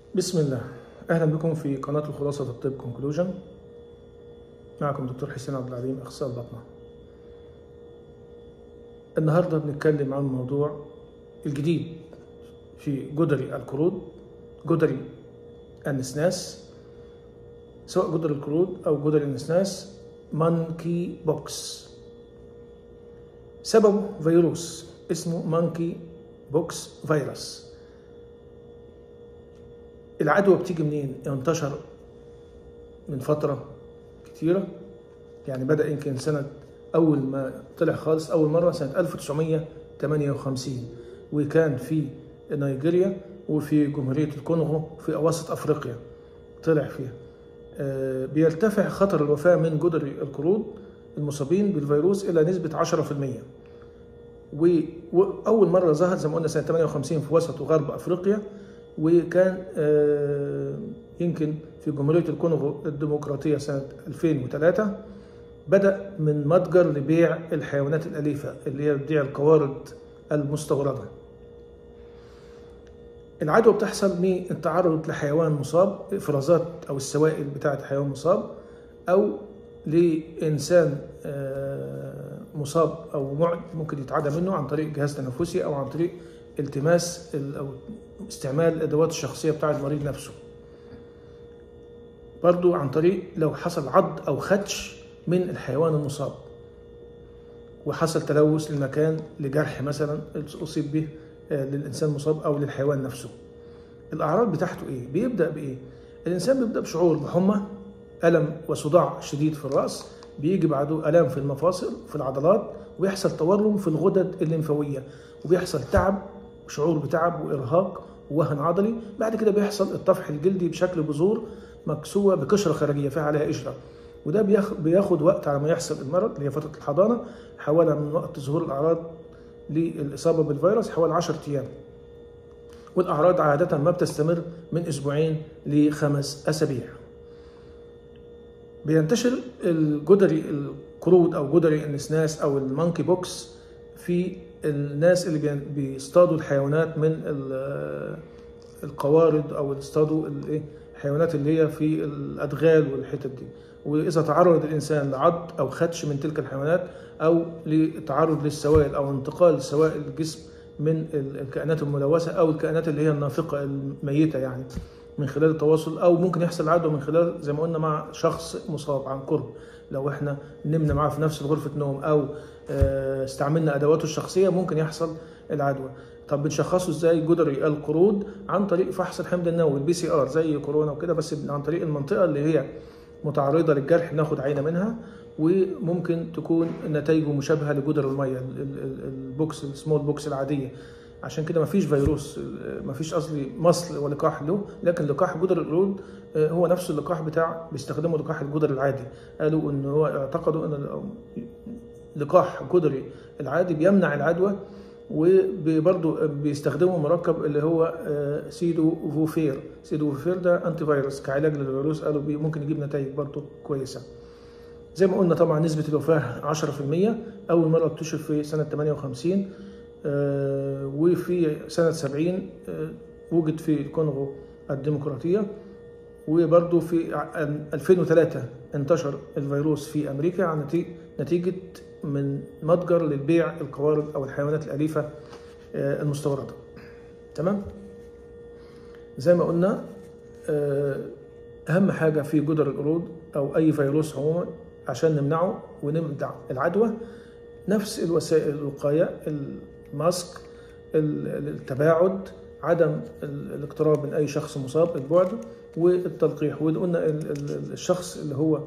بسم الله. أهلا بكم في قناة الخلاصة الطب كونكلوجن. معكم دكتور حسين عبد العليم، أخصائي البطنة. النهاردة بنتكلم عن موضوع الجديد في جدري القرود، جدري النسناس، سواء جدري القرود أو جدري النسناس، مانكي بوكس. سببه فيروس اسمه مانكي بوكس فيروس. العدوى بتيجي منين؟ انتشر من فترة كتيرة، يعني بدأ يمكن سنة أول ما طلع خالص أول مرة سنة 1958، وكان في نيجيريا وفي جمهورية الكونغو في أواسط أفريقيا طلع فيها. بيرتفع خطر الوفاة من جدري القرود المصابين بالفيروس إلى نسبة 10%. وأول مرة ظهر زي ما قلنا سنة 58 في وسط وغرب أفريقيا، وكان يمكن في جمهورية الكونغو الديمقراطية سنة 2003. بدأ من متجر لبيع الحيوانات الأليفة اللي هي بتبيع القوارض المستوردة. العدوى بتحصل من التعرض لحيوان مصاب، إفرازات أو السوائل بتاعة حيوان مصاب، أو لإنسان مصاب أو معد ممكن يتعدى منه عن طريق جهاز تنفسي أو عن طريق التماس أو استعمال الأدوات الشخصية بتاع المريض نفسه. برضو عن طريق لو حصل عض أو خدش من الحيوان المصاب وحصل تلوث للمكان لجرح مثلا أصيب به للإنسان المصاب أو للحيوان نفسه. الأعراض بتاعته إيه؟ بيبدأ بإيه؟ الإنسان بيبدأ بشعور بحمى، ألم وصداع شديد في الرأس، بيجي بعده ألام في المفاصل في العضلات، وبيحصل تورم في الغدد الليمفاوية، وبيحصل تعب، شعور بتعب وإرهاق ووهن عضلي. بعد كده بيحصل الطفح الجلدي بشكل بذور مكسوة بقشرة خارجية فيها عليها قشرة، وده بياخد وقت على ما يحصل المرض اللي هي فترة الحضانة، حوالي من وقت ظهور الأعراض للإصابة بالفيروس حوالي 10 أيام. والأعراض عادة ما بتستمر من أسبوعين ل5 أسابيع. بينتشر الجدري القرود أو جدري النسناس أو المانكي بوكس في الناس اللي بيصطادوا الحيوانات من القوارض أو يصطادوا الحيوانات اللي هي في الأدغال والحتت دي. وإذا تعرض الإنسان لعض أو خدش من تلك الحيوانات، أو لتعرض للسوائل أو انتقال سوائل الجسم من الكائنات الملوثة أو الكائنات اللي هي النافقة الميتة، يعني من خلال التواصل، أو ممكن يحصل عدوى من خلال زي ما قلنا مع شخص مصاب عن قرب، لو احنا نمنا معاه في نفس غرفة نوم أو استعملنا أدواته الشخصية ممكن يحصل العدوى. طب بنشخصه ازاي جدري القرود؟ عن طريق فحص الحمض النووي الPCR زي كورونا وكده، بس عن طريق المنطقة اللي هي متعرضة للجرح ناخد عينة منها، وممكن تكون نتائجه مشابهة لجدر المية البوكس السمول بوكس العادية. عشان كده مفيش فيروس، مفيش اصلي مصل ولقاح له، لكن لقاح جدر القرود هو نفس اللقاح بتاع بيستخدموا لقاح الجدر العادي. قالوا ان هو اعتقدوا ان لقاح جدري العادي بيمنع العدوى، وبرضه بيستخدموا مركب اللي هو سيدوفوفير ده انتي فيروس كعلاج للفيروس. قالوا ممكن يجيب نتائج برضه كويسه. زي ما قلنا طبعا نسبه الوفاه 10%. اول مره اكتشف في سنه 58، وفي سنه 70 وجد في الكونغو الديمقراطيه، وبرضه في 2003 انتشر الفيروس في امريكا عن نتيجه من متجر للبيع القوارض او الحيوانات الاليفه المستورده. تمام. زي ما قلنا اهم حاجه في جدر القرود او اي فيروس عموما عشان نمنعه ونمنع العدوى نفس الوسائل الوقايه، الماسك، التباعد، عدم الاقتراب من اي شخص مصاب، البعد، والتلقيح. وقلنا الشخص اللي هو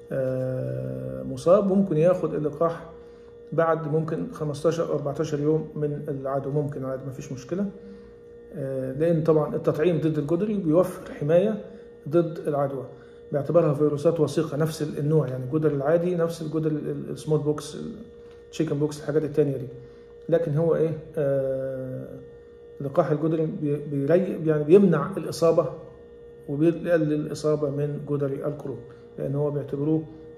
مصاب ممكن ياخد اللقاح بعد ممكن 15 أو 14 يوم من العدوى، ممكن عادي مفيش مشكلة، لأن طبعا التطعيم ضد الجدري بيوفر حماية ضد العدوى باعتبارها فيروسات وثيقة نفس النوع، يعني الجدر العادي نفس الجدر السمول بوكس، التشيكن بوكس، الحاجات التانية دي. لكن هو ايه لقاح الجدري يعني بيمنع الإصابة وبيقلل الإصابة من جدري القرود، لأن هو بيعتبروه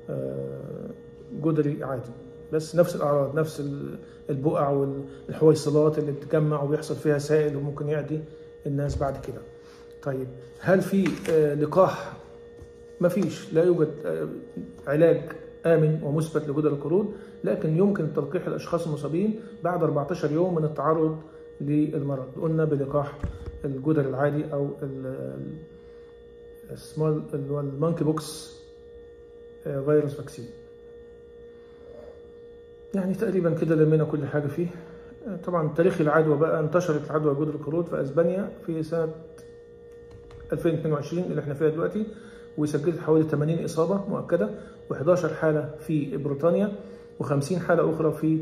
جدري عادي، بس نفس الأعراض، نفس البقع والحويصلات اللي بتتجمع وبيحصل فيها سائل وممكن يعدي الناس بعد كده. طيب هل في لقاح؟ مفيش، لا يوجد علاج آمن ومثبت لجدري القرود، لكن يمكن تلقيح الأشخاص المصابين بعد 14 يوم من التعرض للمرض، قلنا بلقاح الجدري العادي أو السمول اللي هو المونكي بوكس فيروس فاكسين. يعني تقريبا كده لمينا كل حاجة فيه. طبعا تاريخ العدوى بقى، انتشرت العدوى جدري القرود في أسبانيا في سنة 2022 اللي احنا فيها دلوقتي، وسجلت حوالي 80 إصابة مؤكدة، و11 حالة في بريطانيا، و50 حالة أخرى في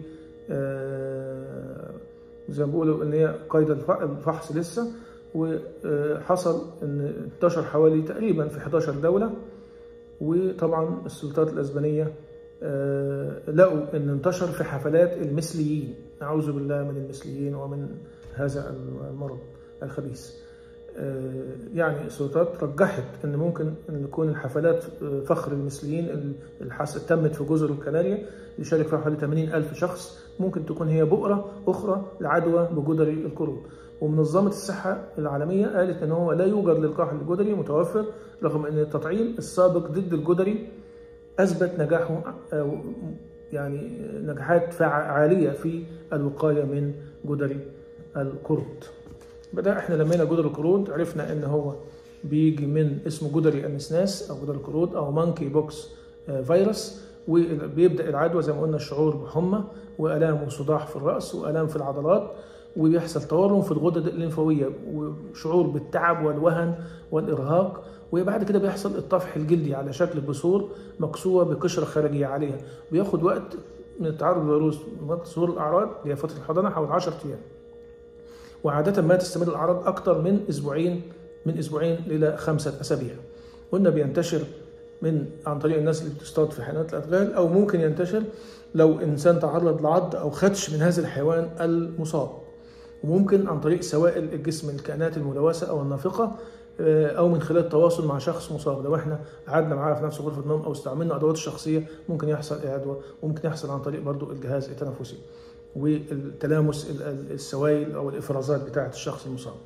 زي ما بيقولوا إن هي قيد الفحص لسه. وحصل إن انتشر حوالي تقريبا في 11 دولة. وطبعا السلطات الأسبانية لقوا إن انتشر في حفلات المثليين، أعوذ بالله من المثليين ومن هذا المرض الخبيث. يعني السلطات رجحت ان ممكن ان يكون الحفلات فخر المثليين اللي تمت في جزر الكناريا اللي شارك فيها حوالي 80,000 شخص ممكن تكون هي بؤرة اخرى لعدوى بجدري القرود. ومنظمة الصحة العالمية قالت ان هو لا يوجد لقاح للجدري متوفر، رغم ان التطعيم السابق ضد الجدري اثبت نجاحه، يعني نجاحات عالية في الوقاية من جدري القرود. بدأ احنا لمينا جدري القرود، عرفنا ان هو بيجي من اسمه جدري النسناس او جدري القرود او مونكي بوكس فيروس، وبيبدأ العدوى زي ما قلنا الشعور بحمى والام وصداع في الرأس والام في العضلات، وبيحصل تورم في الغدد الليمفاوية وشعور بالتعب والوهن والإرهاق، وبعد كده بيحصل الطفح الجلدي على شكل بثور مكسوة بقشرة خارجية عليها. بياخد وقت من التعرض للفيروس من ظهور الأعراض اللي هي فترة الحضانة حوالي 10 أيام، وعادة ما تستمر الأعراض أكثر من أسبوعين إلى 5 أسابيع. قلنا بينتشر عن طريق الناس اللي بتصطاد في حيوانات الأدغال، أو ممكن ينتشر لو إنسان تعرض لعض أو خدش من هذا الحيوان المصاب، وممكن عن طريق سوائل الجسم الكائنات الملوثة أو النافقة، أو من خلال التواصل مع شخص مصاب. لو احنا قعدنا معاه في نفس غرفة النوم أو استعملنا أدوات الشخصية ممكن يحصل عدوى، وممكن يحصل عن طريق برضو الجهاز التنفسي والتلامس السوائل أو الإفرازات بتاعة الشخص المصاب.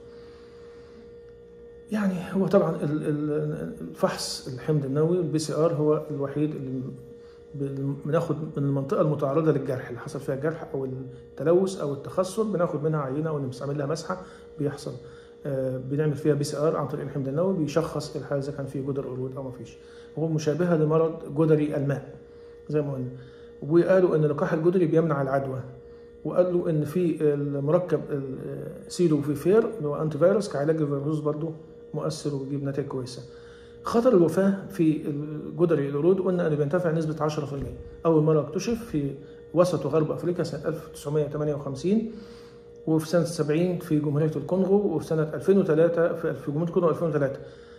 يعني هو طبعا الفحص الحمض النووي الBCR هو الوحيد اللي بناخد من المنطقة المتعرضة للجرح اللي حصل فيها الجرح أو التلوث أو التخثر، بناخد منها عينة أو بنعمل لها مسحة، بيحصل بنعمل فيها PCR عن طريق الحمض النووي، بيشخص الحالة إذا كان فيه جدري قرود أو ما فيش. هو مشابهة لمرض جدري الماء زي ما قلنا. وقالوا إن لقاح الجدري بيمنع العدوى، وقالوا إن في المركب سيلوفيفير اللي هو أنتي فيروس كعلاج الفيروس برضه مؤثر وبيجيب نتائج كويسة. خطر الوفاة في جدري القرود قلنا أنه بينتفع نسبة 10%. أول مرة اكتشف في وسط وغرب أفريقيا سنة 1958، وفي سنة 70 في جمهورية الكونغو، وفي سنة 2003 في جمهورية الكونغو 2003،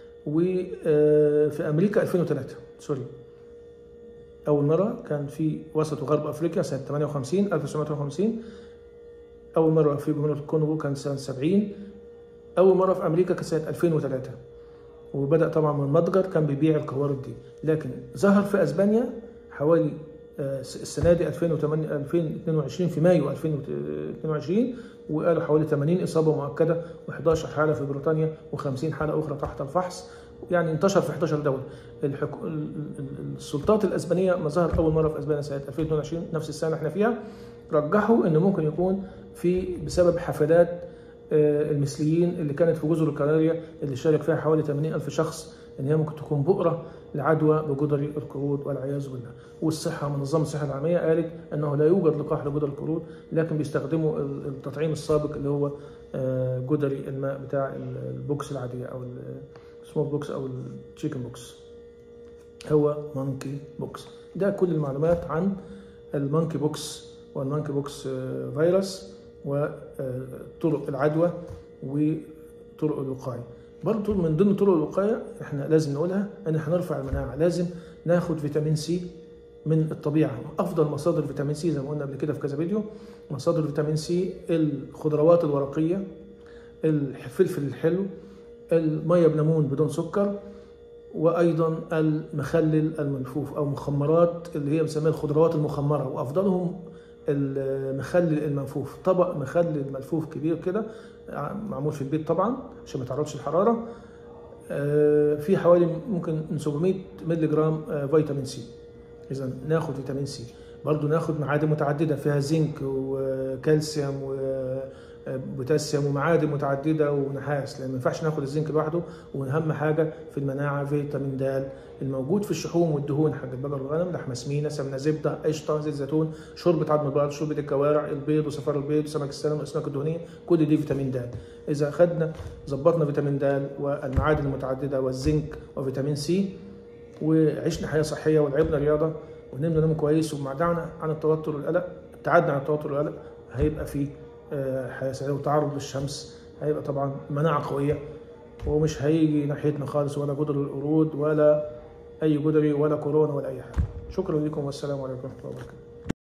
وفي أمريكا 2003 سوري. أول مرة كان في وسط وغرب أفريقيا سنة 1958. أول مرة في جمهورية الكونغو كان سنة 70. أول مرة في أمريكا كانت سنة 2003. وبدأ طبعا من متجر كان بيبيع القوارض دي، لكن ظهر في أسبانيا حوالي السنة دي 2022 في مايو 2022، وقالوا حوالي 80 إصابة مؤكدة و11 حالة في بريطانيا و50 حالة أخرى تحت الفحص. يعني انتشر في 11 دولة. السلطات الأسبانية ما ظهر أول مرة في أسبانيا سنة 2022 نفس السنة احنا فيها، رجحوا إنه ممكن يكون بسبب حفلات المثليين اللي كانت في جزر الكناريا اللي شارك فيها حوالي 80,000 شخص، ان هي ممكن تكون بؤرة لعدوى بجدري القرود والعياذ بالله. والصحة منظمة الصحة العالمية قالت انه لا يوجد لقاح لجدري القرود، لكن بيستخدموا التطعيم السابق اللي هو جدري الماء بتاع البوكس العادية او السمول بوكس او التشيكن بوكس، هو مونكي بوكس. ده كل المعلومات عن المونكي بوكس والمونكي بوكس فيروس وطرق العدوى وطرق الوقاية. برضو من ضمن طرق الوقاية احنا لازم نقولها ان احنا نرفع المناعة. لازم ناخد فيتامين سي من الطبيعة. افضل مصادر فيتامين سي زي ما قلنا قبل كده في كذا فيديو، مصادر فيتامين سي الخضروات الورقية، الفلفل الحلو، المية بليمون بدون سكر، وايضا المخلل الملفوف او مخمرات اللي هي بنسميها الخضروات المخمرة، وافضلهم المخلل المنفوف، طبق مخلل ملفوف كبير كده معمول في البيت طبعا عشان ما يتعرضش للحراره، في حوالي ممكن من 700 مللي جرام فيتامين سي. اذا ناخد فيتامين سي، برضو ناخد معادن متعدده فيها زنك وكالسيوم وبوتاسيوم ومعادن متعدده ونحاس، لان ما ينفعش ناخد الزنك لوحده. واهم حاجه في المناعه فيتامين د الموجود في الشحوم والدهون حق البقر والغنم، لحمه سمينه، سمنه زبده، قشطه، زيت زيتون، شوربه عظم البقر، شوربه الكوارع، البيض وصفار البيض وسمك السلمون والاسماك الدهنيه، كل دي فيتامين د. اذا اخذنا ظبطنا فيتامين د والمعادن المتعدده والزنك وفيتامين سي وعشنا حياه صحيه ولعبنا رياضه ونمنا نوم كويس وبعدنا عن التوتر والقلق، ابتعدنا عن التوتر والقلق، هيبقى في حياه سعيده. وتعرض للشمس هيبقى طبعا مناعه قويه، ومش هيجي ناحيتنا خالص ولا جدر القرود ولا اي جدري ولا كورونا ولا اي حاجه. شكرا لكم والسلام عليكم ورحمه الله وبركاته.